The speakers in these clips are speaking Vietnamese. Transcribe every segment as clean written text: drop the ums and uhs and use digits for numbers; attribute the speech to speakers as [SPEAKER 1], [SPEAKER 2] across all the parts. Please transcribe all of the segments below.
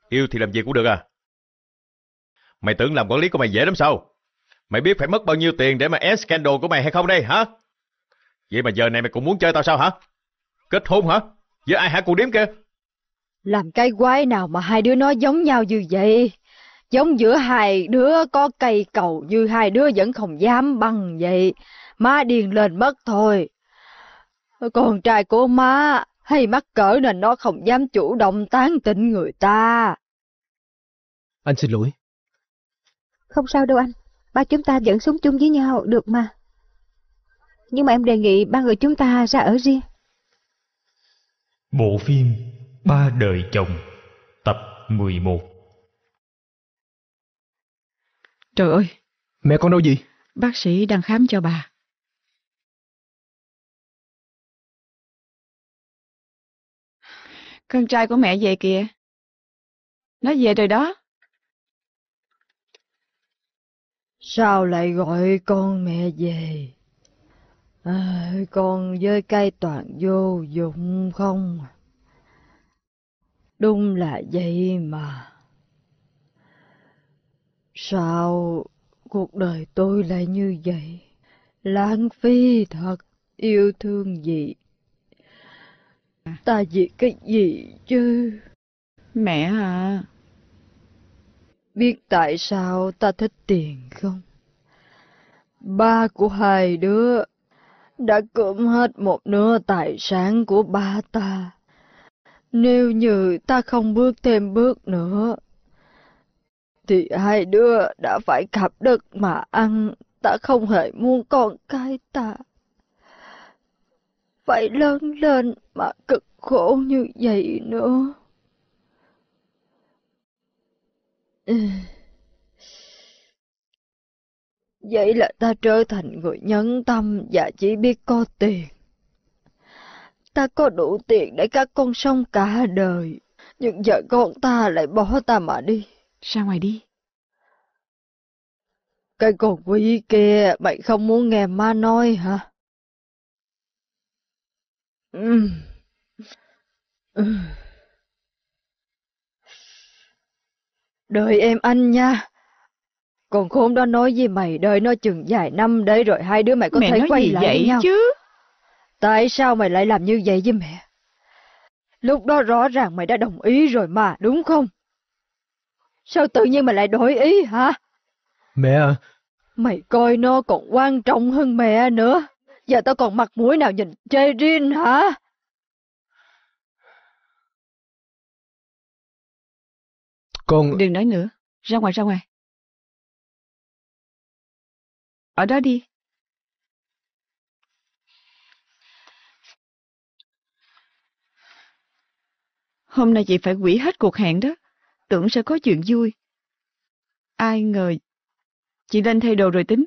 [SPEAKER 1] Yêu thì làm gì cũng được à? Mày tưởng làm quản lý của mày dễ lắm sao? Mày biết phải mất bao nhiêu tiền để mà ép scandal của mày hay không đây hả? Vậy mà giờ này mày cũng muốn chơi tao sao hả? Kết hôn hả? Với ai hả cô điếm kia?
[SPEAKER 2] Làm cái quái nào mà hai đứa nó giống nhau như vậy? Giống giữa hai đứa có cây cầu như hai đứa vẫn không dám bằng vậy. Má điên lên mất thôi. Con trai của má hay mắc cỡ nên nó không dám chủ động tán tỉnh người ta.
[SPEAKER 3] Anh xin lỗi.
[SPEAKER 4] Không sao đâu anh. Ba chúng ta vẫn sống chung với nhau được mà. Nhưng mà em đề nghị ba người chúng ta ra ở riêng.
[SPEAKER 5] Bộ phim Ba Đời Chồng tập 11.
[SPEAKER 6] Trời ơi,
[SPEAKER 3] Mẹ con đâu gì?
[SPEAKER 6] bác sĩ đang khám cho bà. Con trai của mẹ về kìa. Nó về rồi đó.
[SPEAKER 2] Sao lại gọi con mẹ về? Con với cây toàn vô dụng không? Đúng là vậy mà. Sao cuộc đời tôi lại như vậy? Lãng phí thật, yêu thương gì? Ta vì cái gì chứ?
[SPEAKER 6] Mẹ à.
[SPEAKER 2] Biết tại sao ta thích tiền không? Ba của hai đứa đã cướp hết một nửa tài sản của ba ta. Nếu như ta không bước thêm bước nữa, thì hai đứa đã phải cặp đất mà ăn. Ta không hề muốn con cái ta phải lớn lên mà cực khổ như vậy nữa. Vậy là ta trở thành người nhẫn tâm và chỉ biết có tiền. Ta có đủ tiền để các con sống cả đời, nhưng giờ con ta lại bỏ ta mà đi.
[SPEAKER 6] Ra ngoài đi.
[SPEAKER 2] Cái con quỷ kia, mày không muốn nghe má nói hả? Đợi em anh nha. Còn khốn đó nói với mày đợi nó chừng vài năm để rồi hai đứa mày có
[SPEAKER 6] Mẹ
[SPEAKER 2] thể
[SPEAKER 6] nói
[SPEAKER 2] quay
[SPEAKER 6] gì
[SPEAKER 2] lại
[SPEAKER 6] vậy
[SPEAKER 2] với nhau.
[SPEAKER 6] chứ?
[SPEAKER 2] Tại sao mày lại làm như vậy với mẹ? Lúc đó rõ ràng mày đã đồng ý rồi mà, đúng không? Sao tự nhiên mày lại đổi ý hả?
[SPEAKER 3] Mẹ à.
[SPEAKER 2] Mày coi nó còn quan trọng hơn mẹ nữa. Giờ tao còn mặt mũi nào nhìn Cherin hả?
[SPEAKER 3] Con...
[SPEAKER 6] Đừng nói nữa. Ra ngoài, ra ngoài. Ở đó đi. Hôm nay chị phải hủy hết cuộc hẹn đó. Tưởng sẽ có chuyện vui. Ai ngờ chị lên thay đồ rồi tính.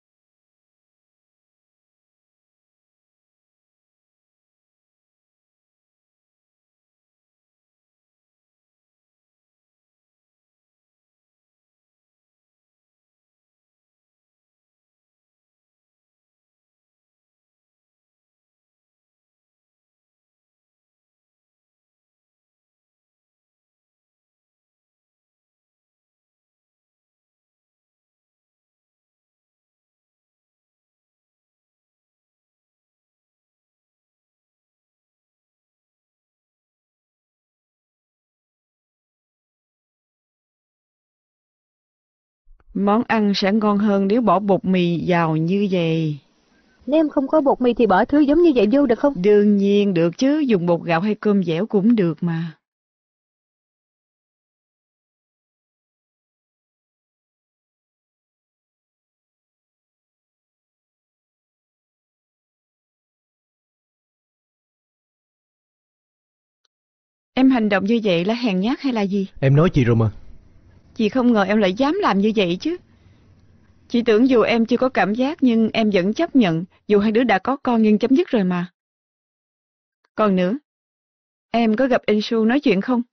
[SPEAKER 6] Món ăn sẽ ngon hơn nếu bỏ bột mì vào như vậy.
[SPEAKER 4] Nếu em không có bột mì thì bỏ thứ giống như vậy vô được không?
[SPEAKER 6] Đương nhiên được chứ, dùng bột gạo hay cơm dẻo cũng được mà. Em hành động như vậy là hèn nhát hay là gì?
[SPEAKER 3] Em nói chị rồi mà.
[SPEAKER 6] Chị không ngờ em lại dám làm như vậy chứ. Chị tưởng dù em chưa có cảm giác nhưng em vẫn chấp nhận, dù hai đứa đã có con nhưng chấm dứt rồi mà. Còn nữa, em có gặp Insoo nói chuyện không?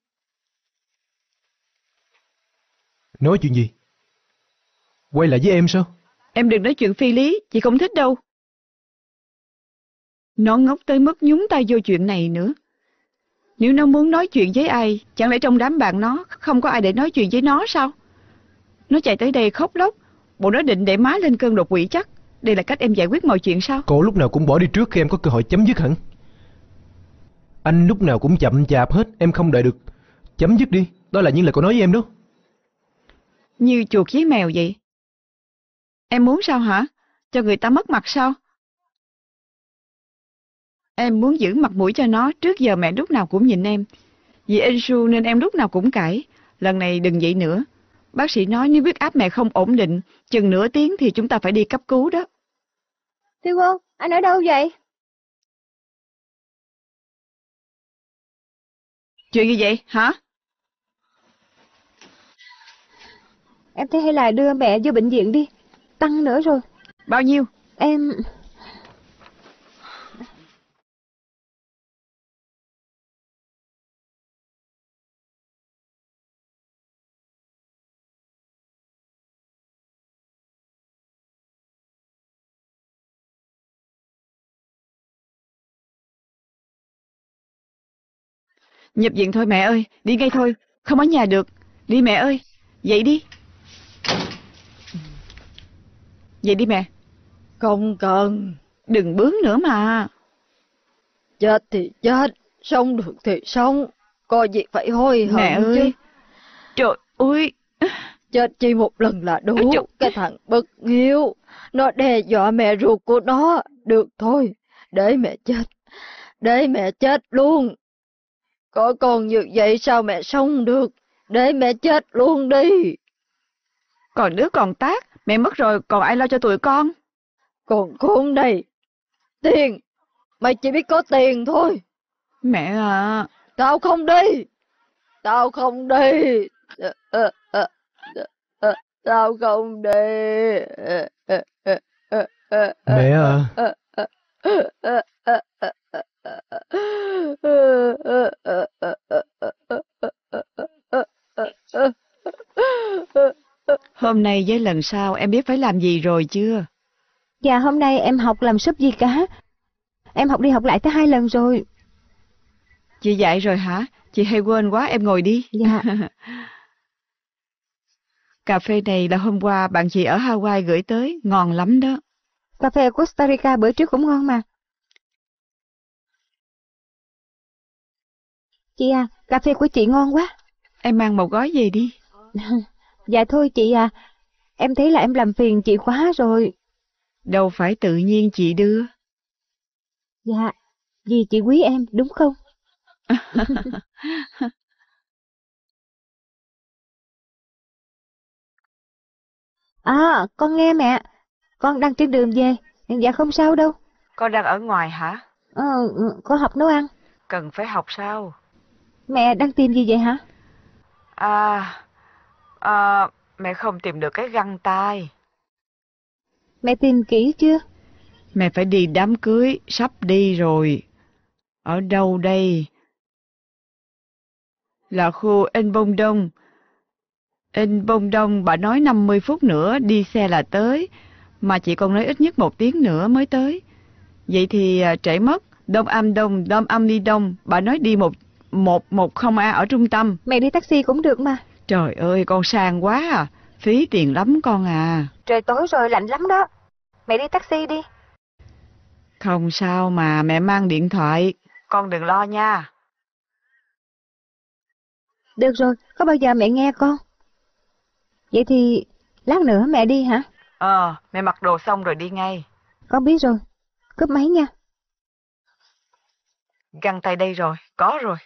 [SPEAKER 3] Nói chuyện gì? Quay lại với em sao?
[SPEAKER 6] Em đừng nói chuyện phi lý, chị không thích đâu. Nó ngốc tới mức nhúng tay vô chuyện này nữa. Nếu nó muốn nói chuyện với ai, chẳng lẽ trong đám bạn nó không có ai để nói chuyện với nó sao? Nó chạy tới đây khóc lóc, bộ nó định để má lên cơn đột quỵ chắc. Đây là cách em giải quyết mọi chuyện sao?
[SPEAKER 3] Cô lúc nào cũng bỏ đi trước khi em có cơ hội chấm dứt hẳn. Anh lúc nào cũng chậm chạp hết, em không đợi được. Chấm dứt đi, đó là những lời cô nói với em đó.
[SPEAKER 6] Như chuột với mèo vậy. Em muốn sao hả? Cho người ta mất mặt sao? Em muốn giữ mặt mũi cho nó. Trước giờ mẹ lúc nào cũng nhìn em. Vì Ensu nên em lúc nào cũng cãi. Lần này đừng vậy nữa. Bác sĩ nói nếu huyết áp mẹ không ổn định, chừng nửa tiếng thì chúng ta phải đi cấp cứu đó.
[SPEAKER 4] Thi Quân, anh ở đâu vậy?
[SPEAKER 6] Chuyện gì vậy hả?
[SPEAKER 4] Em thấy hay là đưa mẹ vô bệnh viện đi. Tăng nữa rồi.
[SPEAKER 6] Bao nhiêu?
[SPEAKER 4] Em...
[SPEAKER 6] Nhập viện thôi mẹ ơi, đi ngay thôi, không ở nhà được. Đi mẹ ơi, dậy đi. Dậy đi mẹ.
[SPEAKER 2] Không cần.
[SPEAKER 6] Đừng bướng nữa mà.
[SPEAKER 2] Chết thì chết, sống được thì sống. Có gì phải hối hận
[SPEAKER 6] Mẹ ơi.
[SPEAKER 2] chứ.
[SPEAKER 6] Trời ơi.
[SPEAKER 2] Chết chỉ một lần là đủ.
[SPEAKER 6] Trời.
[SPEAKER 2] Cái thằng bất hiếu, nó đe dọa mẹ ruột của nó. Được thôi, để mẹ chết. Để mẹ chết luôn. Có con như vậy sao mẹ sống được? Để mẹ chết luôn đi.
[SPEAKER 6] Còn đứa còn tác, mẹ mất rồi còn ai lo cho tụi con?
[SPEAKER 2] Còn khốn này. Tiền, mày chỉ biết có tiền thôi.
[SPEAKER 6] Mẹ à.
[SPEAKER 2] Tao không đi. Tao không đi. Tao không đi.
[SPEAKER 3] Mẹ à.
[SPEAKER 6] Hôm nay với lần sau em biết phải làm gì rồi chưa?
[SPEAKER 4] Dạ hôm nay em học làm súp gì cả. Em học đi học lại tới 2 lần rồi.
[SPEAKER 6] Chị dạy rồi hả? Chị hay quên quá, em ngồi đi.
[SPEAKER 4] Dạ.
[SPEAKER 6] Cà phê này là hôm qua bạn chị ở Hawaii gửi tới, ngon lắm đó.
[SPEAKER 4] Cà phê Costa Rica bữa trước cũng ngon mà. Chị à, cà phê của chị ngon quá.
[SPEAKER 6] Em mang một gói về đi.
[SPEAKER 4] Dạ thôi chị à, em thấy là em làm phiền chị quá rồi.
[SPEAKER 6] Đâu phải tự nhiên chị đưa.
[SPEAKER 4] Dạ, vì chị quý em đúng không? À, con nghe mẹ. Con đang trên đường về. Dạ không sao đâu.
[SPEAKER 6] Con đang ở ngoài hả?
[SPEAKER 4] Có học nấu ăn.
[SPEAKER 6] Cần phải học sao?
[SPEAKER 4] Mẹ đang tìm gì vậy hả?
[SPEAKER 6] Mẹ không tìm được cái găng tay.
[SPEAKER 4] Mẹ tìm kỹ chưa?
[SPEAKER 6] Mẹ phải đi đám cưới, sắp đi rồi. Ở đâu đây? Là khu Ên Bông Đông. Ên Bông Đông, bà nói 50 phút nữa đi xe là tới. Mà chị còn nói ít nhất 1 tiếng nữa mới tới. Vậy thì trễ mất. Đông Am đi đông. Bà nói đi 110A ở trung tâm.
[SPEAKER 4] Mẹ đi taxi cũng được mà.
[SPEAKER 6] Trời ơi, con sang quá à. Phí tiền lắm con à.
[SPEAKER 4] Trời tối rồi lạnh lắm đó. Mẹ đi taxi đi.
[SPEAKER 6] Không sao mà, mẹ mang điện thoại. Con đừng lo nha.
[SPEAKER 4] Được rồi, có bao giờ mẹ nghe con? Vậy thì lát nữa mẹ đi hả?
[SPEAKER 6] Mẹ mặc đồ xong rồi đi ngay.
[SPEAKER 4] Con biết rồi. Cúp máy nha.
[SPEAKER 6] Găng tay đây rồi, có rồi.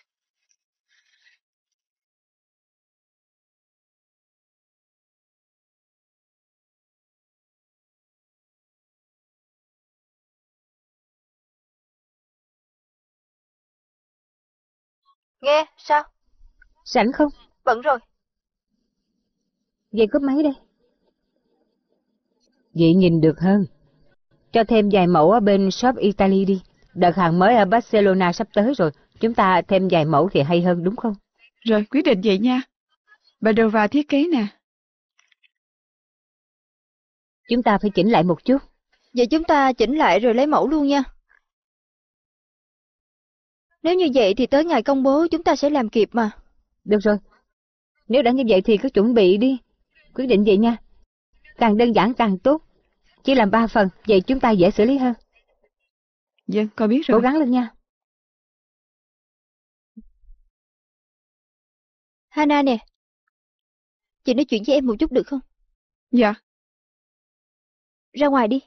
[SPEAKER 2] Nghe, sao?
[SPEAKER 4] Rảnh không?
[SPEAKER 2] Bận rồi.
[SPEAKER 4] Vậy cúp máy đây. Vậy nhìn được hơn. Cho thêm vài mẫu ở bên shop Italy đi. Đợt hàng mới ở Barcelona sắp tới rồi. Chúng ta thêm vài mẫu thì hay hơn đúng không?
[SPEAKER 6] Rồi, quyết định vậy nha. Padova thiết kế nè.
[SPEAKER 4] Chúng ta phải chỉnh lại một chút.
[SPEAKER 2] Vậy chúng ta chỉnh lại rồi lấy mẫu luôn nha. Nếu như vậy thì tới ngày công bố chúng ta sẽ làm kịp mà.
[SPEAKER 4] Được rồi. Nếu đã như vậy thì cứ chuẩn bị đi. Quyết định vậy nha. Càng đơn giản càng tốt. Chỉ làm 3 phần, vậy chúng ta dễ xử lý hơn.
[SPEAKER 6] Vâng, con biết rồi.
[SPEAKER 4] Cố gắng lên nha.
[SPEAKER 2] Hana nè, chị nói chuyện với em một chút được không?
[SPEAKER 6] Dạ.
[SPEAKER 2] Ra ngoài đi.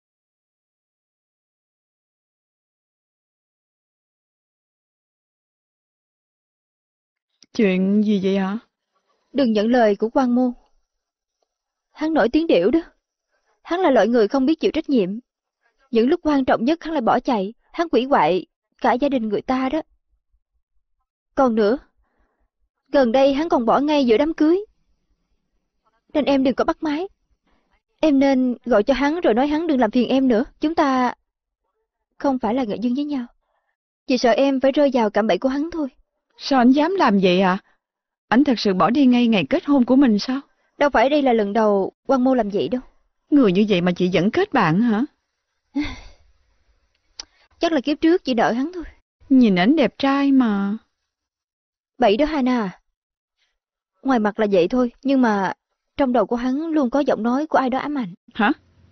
[SPEAKER 6] Chuyện gì vậy hả?
[SPEAKER 2] Đừng nhận lời của quan môn. Hắn nổi tiếng điểu đó. Hắn là loại người không biết chịu trách nhiệm. Những lúc quan trọng nhất hắn lại bỏ chạy. Hắn quỷ hoại cả gia đình người ta đó. Còn nữa, gần đây hắn còn bỏ ngay giữa đám cưới. Nên em đừng có bắt máy. Em nên gọi cho hắn rồi nói hắn đừng làm phiền em nữa. Chúng ta không phải là người dưng với nhau. Chỉ sợ em phải rơi vào cạm bẫy của hắn thôi.
[SPEAKER 6] Sao anh dám làm vậy à? Anh thật sự bỏ đi ngay ngày kết hôn của mình sao?
[SPEAKER 2] Đâu phải đây là lần đầu quan mô làm vậy đâu.
[SPEAKER 6] Người như vậy mà chị vẫn kết bạn hả?
[SPEAKER 2] Chắc là kiếp trước chỉ đợi hắn thôi.
[SPEAKER 6] Nhìn ảnh đẹp trai mà.
[SPEAKER 2] Bậy đó Hana à. Ngoài mặt là vậy thôi, nhưng mà trong đầu của hắn luôn có giọng nói của ai đó ám ảnh.
[SPEAKER 6] Hả?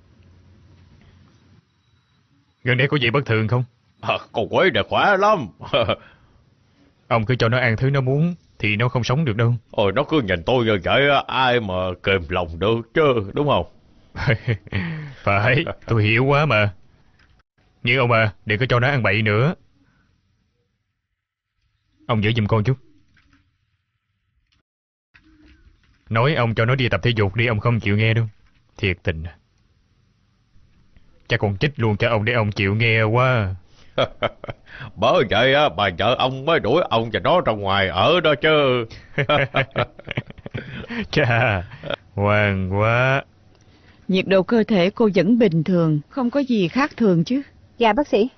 [SPEAKER 5] Gần đây có gì bất thường không?
[SPEAKER 1] Con quỷ này khỏe lắm.
[SPEAKER 5] Ông cứ cho nó ăn thứ nó muốn thì nó không sống được đâu.
[SPEAKER 1] Ôi, nó cứ nhìn tôi như vậy, ai mà kềm lòng được chứ, đúng không?
[SPEAKER 5] Phải, tôi hiểu quá mà. Nhưng ông à, đừng có cho nó ăn bậy nữa. Ông giữ giùm con chút. Nói ông cho nó đi tập thể dục đi, ông không chịu nghe đâu. Thiệt tình. Chắc còn chích luôn cho ông để ông chịu nghe quá.
[SPEAKER 1] Bởi vậy á, bà vợ ông mới đuổi ông và nó ra ngoài ở đó chứ.
[SPEAKER 5] Chà, ngoan quá.
[SPEAKER 6] Nhiệt độ cơ thể cô vẫn bình thường, không có gì khác thường chứ.
[SPEAKER 4] Dạ bác sĩ.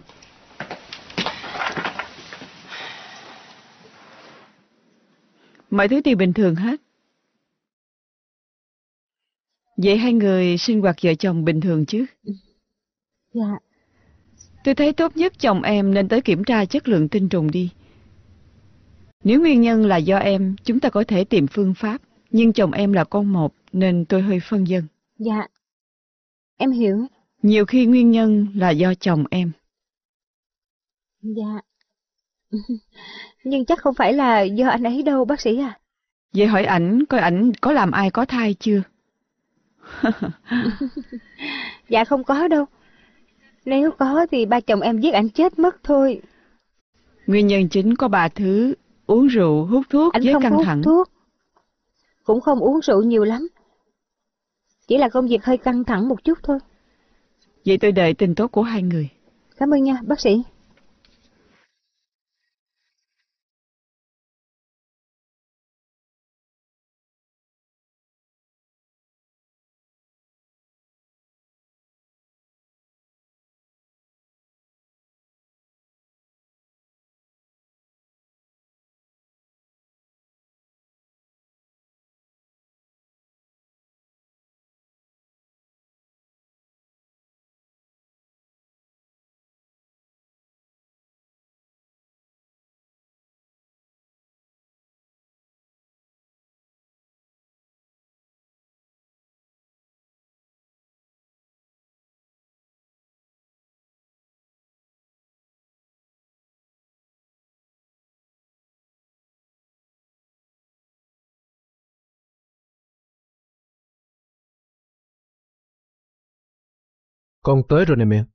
[SPEAKER 6] Mọi thứ đều bình thường hết. Vậy hai người sinh hoạt vợ chồng bình thường chứ?
[SPEAKER 4] Dạ.
[SPEAKER 6] Tôi thấy tốt nhất chồng em nên tới kiểm tra chất lượng tinh trùng đi. Nếu nguyên nhân là do em, chúng ta có thể tìm phương pháp. Nhưng chồng em là con một nên tôi hơi phân vân.
[SPEAKER 4] Dạ. Em hiểu.
[SPEAKER 6] Nhiều khi nguyên nhân là do chồng em.
[SPEAKER 4] Dạ. Nhưng chắc không phải là do anh ấy đâu bác sĩ à.
[SPEAKER 6] Vậy hỏi ảnh coi ảnh có làm ai có thai chưa?
[SPEAKER 4] Dạ không có đâu. Nếu có thì ba chồng em giết ảnh chết mất thôi.
[SPEAKER 6] Nguyên nhân chính có 3 thứ: uống rượu, hút thuốc
[SPEAKER 4] Ảnh
[SPEAKER 6] với
[SPEAKER 4] không
[SPEAKER 6] căng
[SPEAKER 4] hút
[SPEAKER 6] thẳng.
[SPEAKER 4] thuốc, cũng không uống rượu nhiều lắm. Chỉ là công việc hơi căng thẳng một chút thôi.
[SPEAKER 6] Vậy tôi đợi tin tốt của hai người.
[SPEAKER 4] Cảm ơn nha bác sĩ.
[SPEAKER 3] Con tới rồi nè mẹ.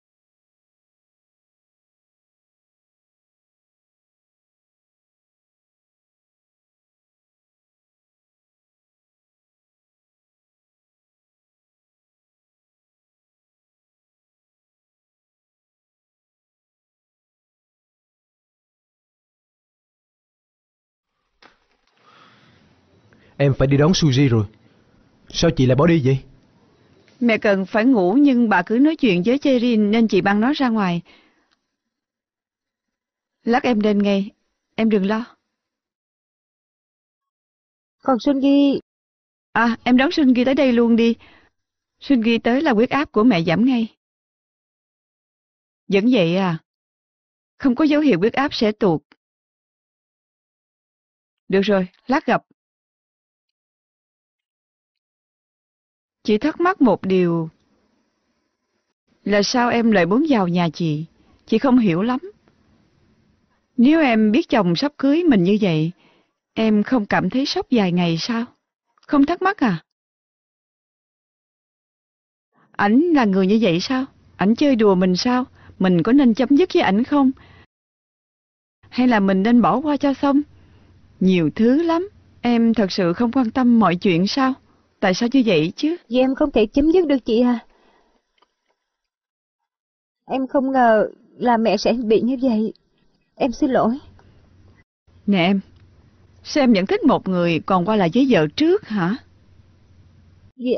[SPEAKER 3] Em phải đi đón Suzy rồi. Sao chị lại bỏ đi vậy?
[SPEAKER 6] Mẹ cần phải ngủ nhưng bà cứ nói chuyện với Cherin nên chị băng nó ra ngoài. Lát em đến ngay, em đừng lo.
[SPEAKER 4] Còn Sungi.
[SPEAKER 6] À, em đón Sungi tới đây luôn đi. Sungi tới là huyết áp của mẹ giảm ngay. Vẫn vậy à? Không có dấu hiệu huyết áp sẽ tụt. Được rồi, lát gặp. Chị thắc mắc một điều là sao em lại muốn vào nhà chị? Chị không hiểu lắm. Nếu em biết chồng sắp cưới mình như vậy, em không cảm thấy sốc vài ngày sao? Không thắc mắc à? Ảnh là người như vậy sao? Ảnh chơi đùa mình sao? Mình có nên chấm dứt với ảnh không? Hay là mình nên bỏ qua cho xong? Nhiều thứ lắm. Em thật sự không quan tâm mọi chuyện sao? Tại sao như vậy chứ?
[SPEAKER 4] Vì em không thể chấm dứt được chị à. Em không ngờ là mẹ sẽ bị như vậy. Em xin lỗi.
[SPEAKER 6] Nè em, sao em nhận thích một người còn qua lại với vợ trước hả?
[SPEAKER 4] Vì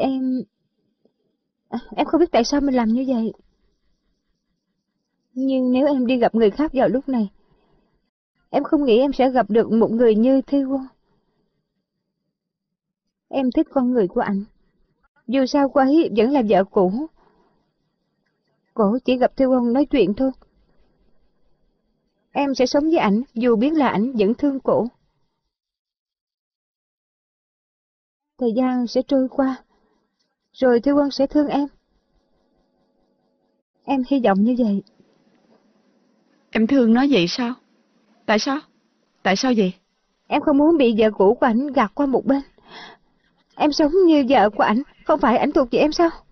[SPEAKER 4] em không biết tại sao mình làm như vậy. Nhưng nếu em đi gặp người khác vào lúc này, em không nghĩ em sẽ gặp được một người như Thi Quân. Em thích con người của anh. Dù sao cô ấy vẫn là vợ cũ. Cổ chỉ gặp Thi Quân nói chuyện thôi. Em sẽ sống với ảnh dù biết là ảnh vẫn thương cổ. Thời gian sẽ trôi qua, rồi Thi Quân sẽ thương em. Em hy vọng như vậy.
[SPEAKER 6] Em thương nó vậy sao? Tại sao? Tại sao vậy?
[SPEAKER 4] Em không muốn bị vợ cũ của ảnh gạt qua một bên. Em sống như vợ của ảnh, không phải ảnh thuộc về em sao?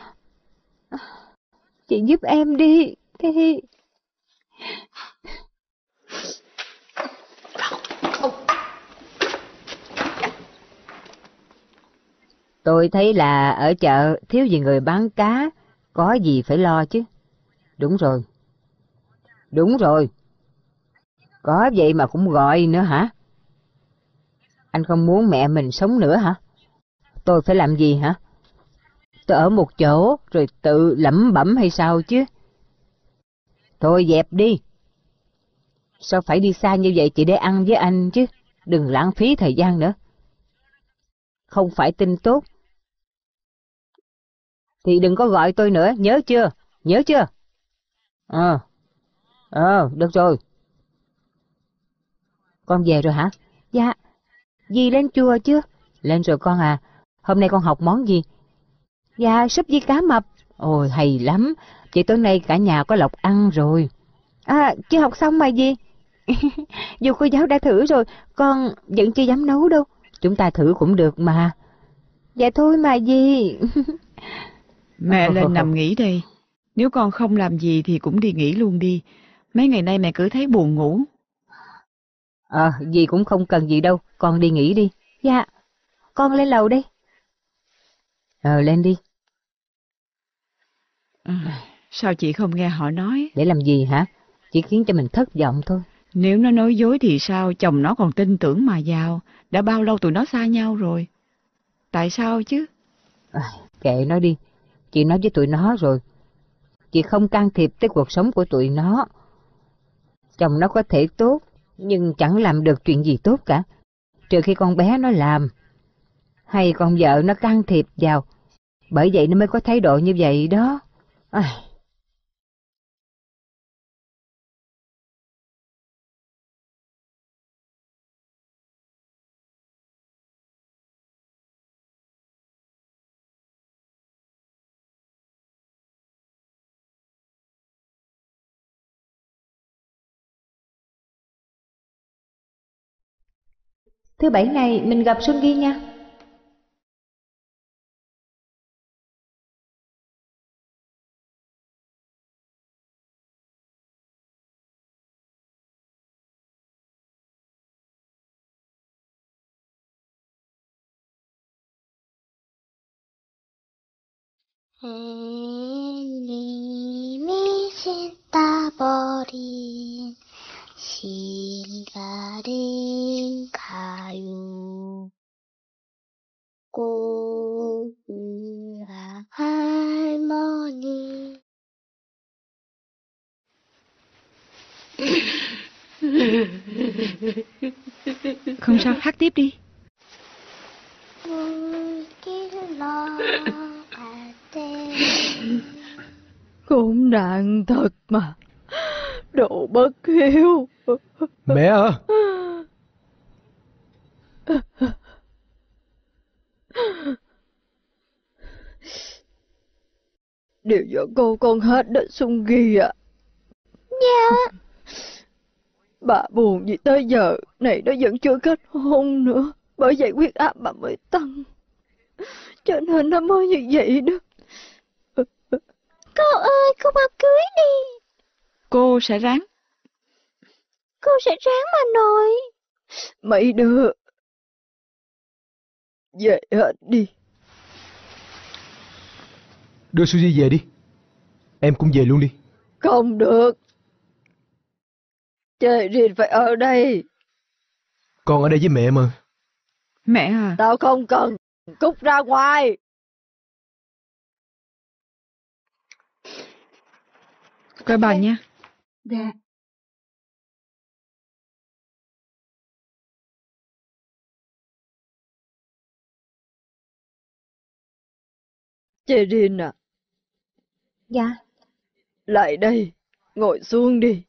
[SPEAKER 4] Chị giúp em đi, Thi. Tôi thấy là ở chợ thiếu gì người bán cá, có gì phải lo chứ. Đúng rồi. Đúng rồi. Có vậy mà cũng gọi nữa hả? Anh không muốn mẹ mình sống nữa hả? Tôi phải làm gì hả? Tôi ở một chỗ rồi tự lẩm bẩm hay sao chứ? Thôi dẹp đi. Sao phải đi xa như vậy chỉ để ăn với anh chứ? Đừng lãng phí thời gian nữa. Không phải tin tốt thì đừng có gọi tôi nữa, nhớ chưa? Nhớ chưa? Được rồi. Con về rồi hả? Dạ. Dì lên chùa chưa? Lên rồi con à. Hôm nay con học món gì? Dạ, súp với cá mập. Ôi, hay lắm. Chị tối nay cả nhà có lộc ăn rồi. À, chưa học xong mà dì. Dù cô giáo đã thử rồi, con vẫn chưa dám nấu đâu. Chúng ta thử cũng được mà. Dạ thôi mà dì.
[SPEAKER 6] Mẹ lên nằm nghỉ đây. Nếu con không làm gì thì cũng đi nghỉ luôn đi. Mấy ngày nay mẹ cứ thấy buồn ngủ.
[SPEAKER 4] Dì cũng không cần gì đâu, con đi nghỉ đi. Dạ, con lên lầu đi. Lên đi.
[SPEAKER 6] Sao chị không nghe họ nói?
[SPEAKER 4] Để làm gì hả? Chỉ khiến cho mình thất vọng thôi.
[SPEAKER 6] Nếu nó nói dối thì sao? Chồng nó còn tin tưởng mà vào. Đã bao lâu tụi nó xa nhau rồi? Tại sao chứ?
[SPEAKER 4] Kệ nó đi. Chị nói với tụi nó rồi. Chị không can thiệp tới cuộc sống của tụi nó. Chồng nó có thể tốt, nhưng chẳng làm được chuyện gì tốt cả. Trừ khi con bé nó làm, hay con vợ nó can thiệp vào. Bởi vậy nó mới có thái độ như vậy đó. Thứ bảy này mình gặp Xuân Ghi nha.
[SPEAKER 7] 이미 씻다버린 시가린 가요 꼬우랑 할머니
[SPEAKER 6] Không sao, hát tiếp đi.
[SPEAKER 7] 물길 너갈 때
[SPEAKER 2] Khốn nạn thật mà. Đồ bất hiếu.
[SPEAKER 3] Mẹ à!
[SPEAKER 2] Đều do con hết đã sung ghi ạ.
[SPEAKER 7] Dạ.
[SPEAKER 2] Bà buồn vì tới giờ này nó vẫn chưa kết hôn nữa. Bởi vậy huyết áp bà mới tăng. Cho nên nó mới như vậy đó.
[SPEAKER 7] Cô ơi, cô mau cưới đi.
[SPEAKER 6] Cô sẽ ráng.
[SPEAKER 7] Cô sẽ ráng mà nội.
[SPEAKER 2] Mấy đứa về hết đi.
[SPEAKER 3] Đưa Suzy về đi. Em cũng về luôn đi.
[SPEAKER 2] Không được. Cherin phải ở đây.
[SPEAKER 3] Con ở đây với mẹ mà.
[SPEAKER 6] Mẹ à,
[SPEAKER 2] Tao không cần. Cút ra ngoài.
[SPEAKER 6] coi bà nha.
[SPEAKER 4] Dạ.
[SPEAKER 2] Cherin à,
[SPEAKER 4] Dạ.
[SPEAKER 2] lại đây. Ngồi xuống đi.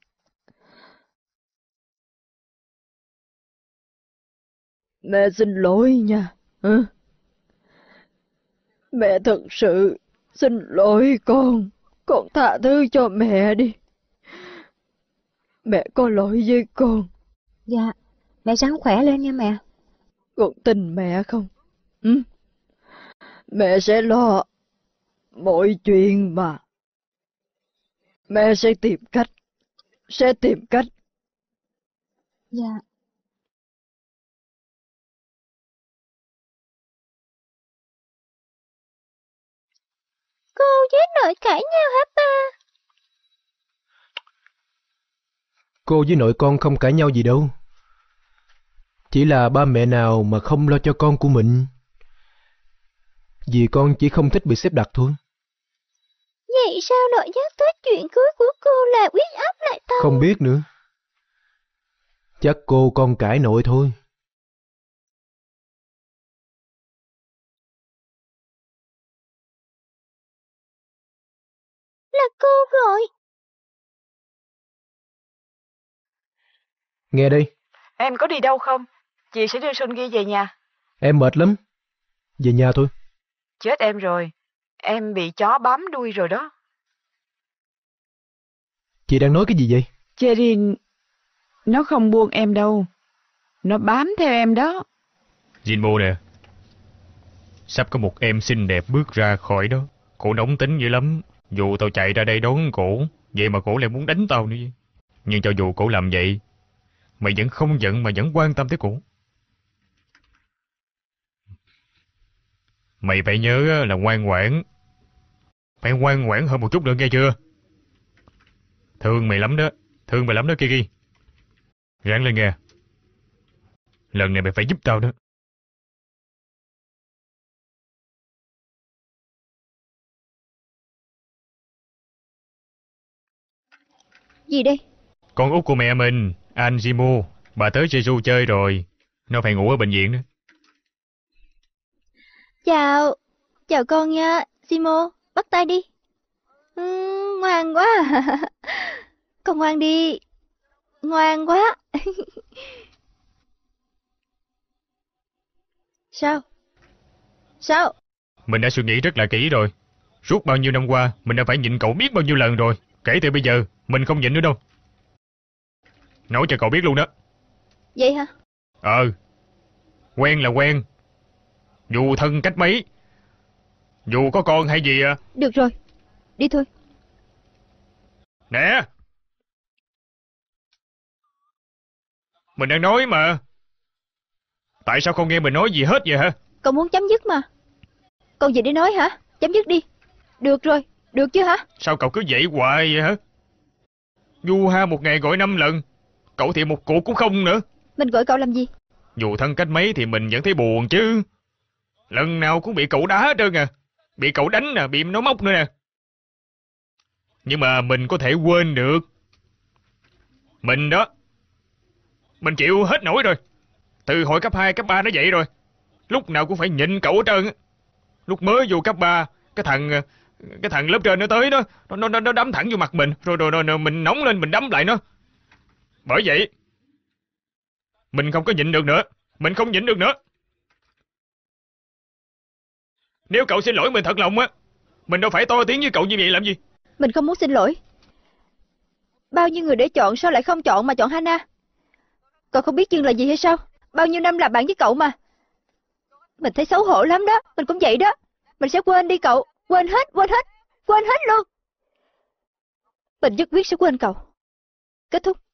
[SPEAKER 2] Mẹ xin lỗi nha. Hả? Mẹ thật sự xin lỗi con. Con tha thứ cho mẹ đi. Mẹ có lỗi với con.
[SPEAKER 4] Dạ. Mẹ ráng khỏe lên nha mẹ.
[SPEAKER 2] Con tin mẹ không? Ừ? Mẹ sẽ lo mọi chuyện mà. Mẹ sẽ tìm cách. Sẽ tìm cách.
[SPEAKER 4] Dạ.
[SPEAKER 7] Cô với nội cãi nhau hả ba?
[SPEAKER 3] Cô với nội con không cãi nhau gì đâu. Chỉ là ba mẹ nào mà không lo cho con của mình. Vì con chỉ không thích bị xếp đặt thôi.
[SPEAKER 7] Vậy sao nội nhắc tới chuyện cưới của cô là huyết áp lại tăng?
[SPEAKER 3] Không biết nữa. Chắc cô con cãi nội thôi.
[SPEAKER 7] Là cô gọi.
[SPEAKER 3] Nghe đây,
[SPEAKER 6] Em có đi đâu không? Chị sẽ đưa Sun Ghi về nhà.
[SPEAKER 3] em mệt lắm. Về nhà thôi.
[SPEAKER 6] Chết em rồi. Em bị chó bám đuôi rồi đó.
[SPEAKER 3] Chị đang nói cái gì vậy?
[SPEAKER 6] Cherin, nó không buông em đâu. Nó bám theo em đó.
[SPEAKER 5] Jinbo nè. Sắp có một em xinh đẹp bước ra khỏi đó. Cổ nóng tính dữ lắm. Dù tao chạy ra đây đón cổ, vậy mà cổ lại muốn đánh tao nữa. Nhưng cho dù cổ làm vậy, mày vẫn không giận mà vẫn quan tâm tới cổ. Mày phải nhớ là ngoan ngoãn. Phải ngoan ngoãn hơn một chút nữa nghe chưa? Thương mày lắm đó. Thương mày lắm đó Kiki. Ráng lên nghe. Lần này mày phải giúp tao đó.
[SPEAKER 7] Gì đây?
[SPEAKER 5] Con út của mẹ mình, Anjimo, bà tới Jeju chơi rồi. Nó phải ngủ ở bệnh viện đó.
[SPEAKER 7] Chào. Chào con nha. Simo, bắt tay đi. Ngoan quá. Con ngoan đi. Ngoan quá. Sao? Sao?
[SPEAKER 5] Mình đã suy nghĩ rất là kỹ rồi. Suốt bao nhiêu năm qua, mình đã phải nhịn cậu biết bao nhiêu lần rồi. Kể từ bây giờ, mình không nhịn nữa đâu. Nói cho cậu biết luôn đó.
[SPEAKER 7] Vậy hả?
[SPEAKER 5] Quen là quen. Dù thân cách mấy, dù có con hay gì à.
[SPEAKER 7] Được rồi. Đi thôi.
[SPEAKER 5] Nè, mình đang nói mà. Tại sao không nghe mình nói gì hết vậy hả?
[SPEAKER 7] Con muốn chấm dứt mà. Con về để nói hả? Chấm dứt đi. Được rồi. Được chứ hả?
[SPEAKER 5] Sao cậu cứ vậy hoài vậy hả? Du ha một ngày gọi 5 lần. Cậu thì một cuộc cũng không nữa.
[SPEAKER 7] Mình gọi cậu làm gì?
[SPEAKER 5] Dù thân cách mấy thì mình vẫn thấy buồn chứ. Lần nào cũng bị cậu đá hết trơn à. Bị cậu đánh nè, bị nó móc nữa nè. Nhưng mà mình có thể quên được. Mình đó, mình chịu hết nổi rồi. Từ hồi cấp 2, cấp 3 nó vậy rồi. Lúc nào cũng phải nhịn cậu hết trơn á. Lúc mới vô cấp 3, cái thằng cái thằng lớp trên nó tới đó, nó đấm thẳng vô mặt mình, rồi mình nóng lên mình đấm lại nó. Bởi vậy mình không có nhịn được nữa, mình không nhịn được nữa. Nếu cậu xin lỗi mình thật lòng á, mình đâu phải to tiếng với cậu như vậy làm gì.
[SPEAKER 7] Mình không muốn xin lỗi. Bao nhiêu người để chọn sao lại không chọn mà chọn Hana? Cậu không biết Dương là gì hay sao? Bao nhiêu năm làm bạn với cậu mà. Mình thấy xấu hổ lắm đó. Mình cũng vậy đó. Mình sẽ quên đi cậu. Quên hết luôn. Mình nhất quyết sẽ quên cậu. Kết thúc.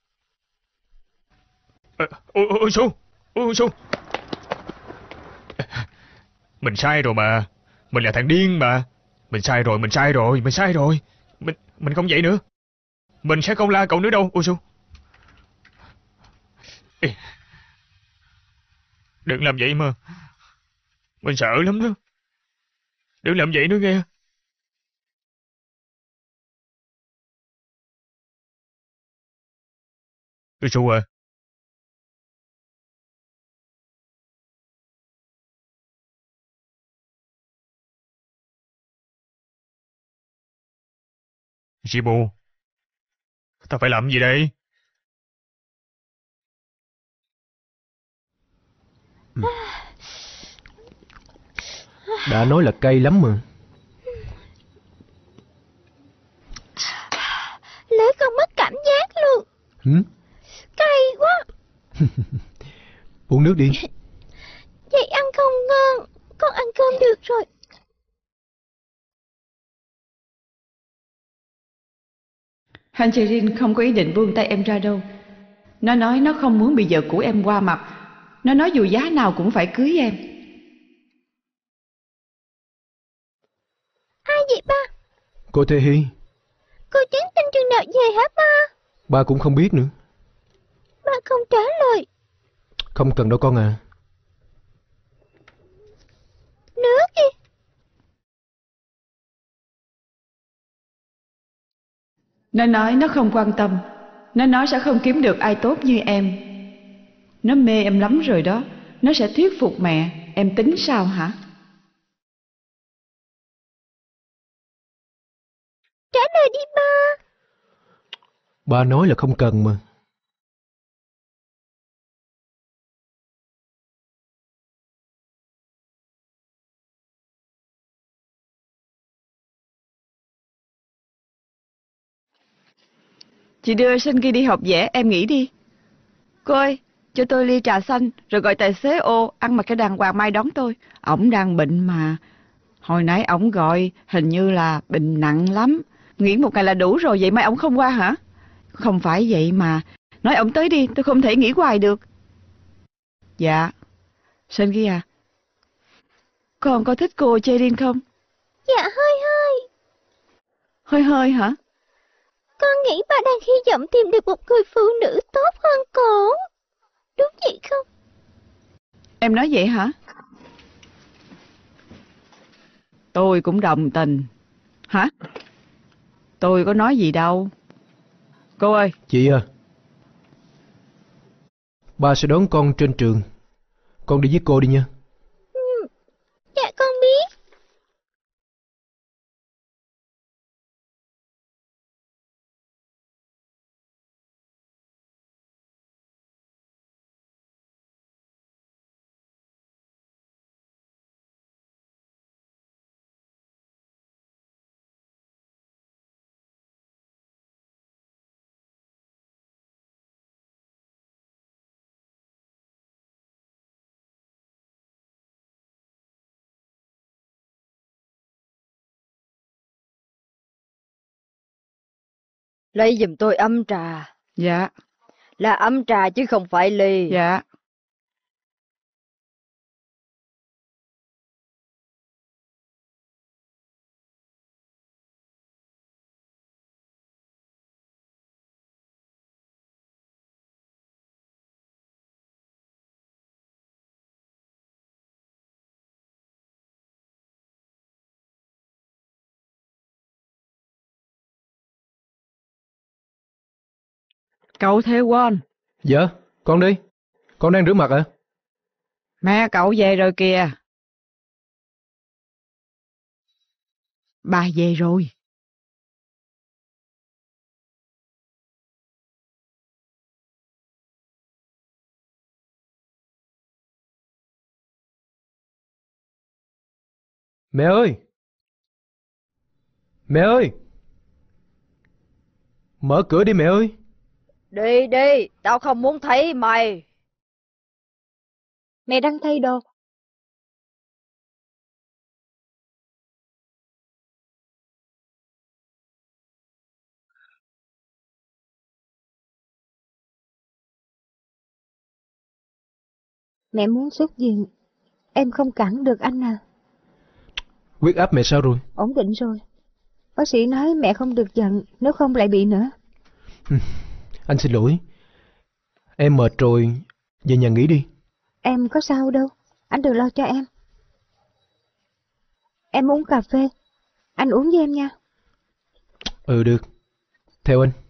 [SPEAKER 5] Su, mình sai rồi mà. Mình là thằng điên mà. Mình sai rồi. Mình không vậy nữa. Mình sẽ không la cậu nữa đâu, Su. Đừng làm vậy mà. Mình sợ lắm đó. Đừng làm vậy nữa nghe. Su à. Shibu, tao phải làm gì đây?
[SPEAKER 3] Đã nói là cay lắm mà.
[SPEAKER 7] Lưỡi con mất cảm giác luôn. Cay quá.
[SPEAKER 3] Uống nước đi.
[SPEAKER 7] Vậy ăn không ngon. Con ăn cơm được rồi.
[SPEAKER 6] Hancherin không có ý định buông tay em ra đâu. Nó nói nó không muốn bị vợ cũ em qua mặt. Nó nói dù giá nào cũng phải cưới em.
[SPEAKER 7] Ai vậy ba?
[SPEAKER 3] Cô Thê Hi.
[SPEAKER 7] Cô nhắn tin chừng nào về hả ba?
[SPEAKER 3] Ba cũng không biết nữa.
[SPEAKER 7] Ba không trả lời.
[SPEAKER 3] Không cần đâu con à.
[SPEAKER 7] Nước đi.
[SPEAKER 6] Nó nói nó không quan tâm. Nó nói sẽ không kiếm được ai tốt như em. Nó mê em lắm rồi đó. Nó sẽ thuyết phục mẹ. Em tính sao hả?
[SPEAKER 7] Trả lời đi ba.
[SPEAKER 3] Ba nói là không cần mà.
[SPEAKER 6] Chị đưa Senki đi học vẽ, em nghỉ đi. Cô ơi, cho tôi ly trà xanh, rồi gọi tài xế ô ăn mặc cái đàng hoàng mai đón tôi. Ổng đang bệnh mà. Hồi nãy ổng gọi hình như là bệnh nặng lắm. Nghỉ một ngày là đủ rồi, vậy mai ổng không qua hả? Không phải vậy mà. Nói ổng tới đi, tôi không thể nghỉ hoài được. Dạ. Senki à, con có thích cô Cherin không?
[SPEAKER 7] Dạ hơi hơi.
[SPEAKER 6] Hơi hơi hả?
[SPEAKER 7] Con nghĩ ba đang hy vọng tìm được một người phụ nữ tốt hơn cổ. Đúng vậy không?
[SPEAKER 6] Em nói vậy hả? Tôi cũng đồng tình. Hả? Tôi có nói gì đâu. Cô ơi.
[SPEAKER 3] Chị à. Ba sẽ đón con trên trường. Con đi với cô đi nha.
[SPEAKER 7] Dạ con biết.
[SPEAKER 2] Lấy giùm tôi ấm trà.
[SPEAKER 6] Dạ.
[SPEAKER 2] Là ấm trà chứ không phải ly.
[SPEAKER 6] Dạ. Cậu Thế Quân.
[SPEAKER 3] Dạ, con đi. Con đang rửa mặt à?
[SPEAKER 6] Mẹ cậu về rồi kìa. Bà về rồi.
[SPEAKER 3] Mẹ ơi! Mẹ ơi! Mở cửa đi mẹ ơi!
[SPEAKER 2] Đi đi, tao không muốn thấy mày.
[SPEAKER 7] Mẹ đang thay đồ. Mẹ muốn xuất viện, em không cản được anh à.
[SPEAKER 3] Huyết áp mẹ sao rồi?
[SPEAKER 7] Ổn định rồi. Bác sĩ nói mẹ không được giận, nếu không lại bị nữa.
[SPEAKER 3] Anh xin lỗi. Em mệt rồi, về nhà nghỉ đi.
[SPEAKER 7] Em có sao đâu, anh đừng lo cho em. Em uống cà phê, anh uống với em nha.
[SPEAKER 3] Ừ được, theo anh.